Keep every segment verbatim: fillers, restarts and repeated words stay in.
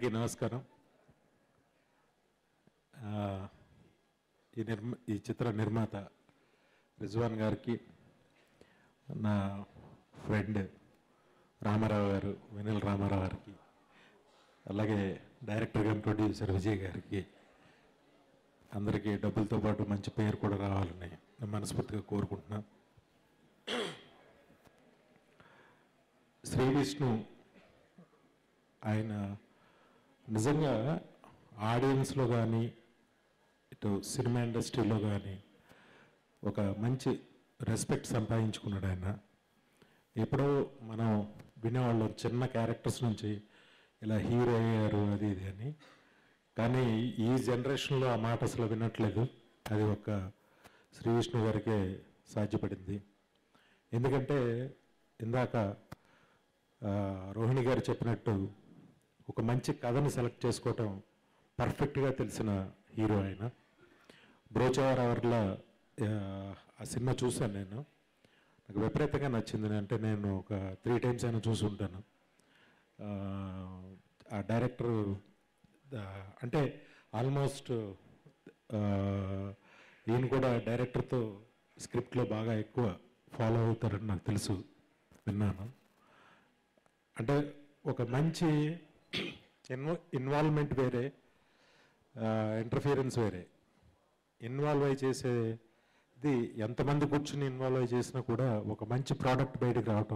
అందరికీ నమస్కారం. ఈ నిర్మ ఈ చిత్ర నిర్మాత రిజ్వాన్ గారికి, నా ఫ్రెండ్ రామారావు గారు, వెన్నెల రామారావు గారికి, అలాగే డైరెక్టర్ గారు, ప్రొడ్యూసర్ విజయ్ గారికి, అందరికీ డబ్బులతో పాటు మంచి పేరు కూడా రావాలని నేను మనస్ఫూర్తిగా కోరుకుంటున్నా. శ్రీ విష్ణు ఆయన నిజంగా ఆడియన్స్లో కానీ ఇటు సినిమా ఇండస్ట్రీలో కానీ ఒక మంచి రెస్పెక్ట్ సంపాదించుకున్నాడు. ఆయన ఎప్పుడో మనం వినేవాళ్ళం చిన్న క్యారెక్టర్స్ నుంచి ఇలా హీరో అయ్యారు అది ఇది అని. కానీ ఈ జనరేషన్లో ఆ మాట అసలు వినట్లేదు. అది ఒక శ్రీ విష్ణు గారికే సాధ్యపడింది. ఎందుకంటే ఇందాక రోహిణి గారు చెప్పినట్టు ఒక మంచి కథను సెలెక్ట్ చేసుకోవటం పర్ఫెక్ట్గా తెలిసిన హీరో ఆయన. బ్రోచవర్ అవర్లో ఆ సినిమా చూశాను నేను. నాకు విపరీతంగా నచ్చింది. అంటే నేను ఒక త్రీ టైమ్స్ అయినా చూసి ఉంటాను. ఆ డైరెక్టర్ అంటే ఆల్మోస్ట్ ఈయన కూడా డైరెక్టర్తో స్క్రిప్ట్లో బాగా ఎక్కువ ఫాలో అవుతారని నాకు తెలుసు, విన్నాను. అంటే ఒక మంచి ఇన్వ ఇన్వాల్వ్మెంట్ వేరే, ఇంటర్ఫియరెన్స్ వేరే. ఇన్వాల్వ్ అయి చేసేది ఎంతమంది కూర్చుని ఇన్వాల్వ్ అయి చేసినా కూడా ఒక మంచి ప్రోడక్ట్ బయటకు రావటం,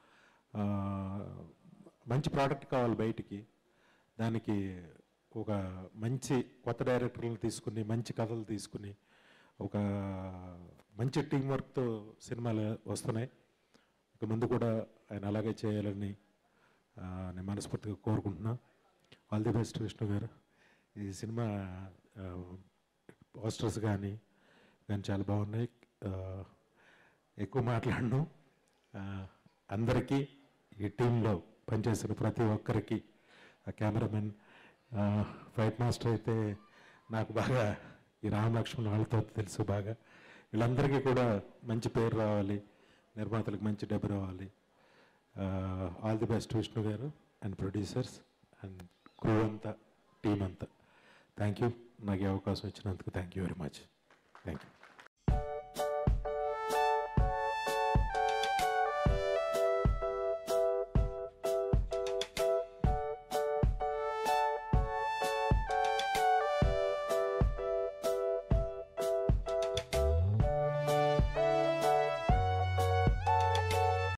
మంచి ప్రోడక్ట్ కావాలి బయటికి. దానికి ఒక మంచి కొత్త డైరెక్టర్లను తీసుకుని, మంచి కథలు తీసుకుని, ఒక మంచి టీం వర్క్తో సినిమాలు వస్తున్నాయి. ఇక ముందు కూడా ఆయన అలాగే చేయాలని నేను మనస్ఫూర్తిగా కోరుకుంటున్నా. ఆల్ ది బెస్ట్ విష్ణు గారు. ఈ సినిమా పోస్టర్స్ కానీ కానీ చాలా బాగున్నాయి. ఎక్కువ మాట్లాడను. అందరికీ, ఈ టీంలో పనిచేసిన ప్రతి ఒక్కరికి, ఆ కెమెరామెన్, ఫైట్ మాస్టర్ అయితే నాకు బాగా ఈ రామ్ లక్ష్మణ్ వాళ్ళతో తెలుసు బాగా. వీళ్ళందరికీ కూడా మంచి పేరు రావాలి, నిర్మాతలకు మంచి డబ్బు రావాలి. ఆల్ ది బెస్ట్ విష్ణు గారు అండ్ ప్రొడ్యూసర్స్ అండ్ క్రూ అంతా, టీం అంతా. Thank you. నాకు ఈ అవకాశం ఇచ్చినందుకు thank you very much. Thank you.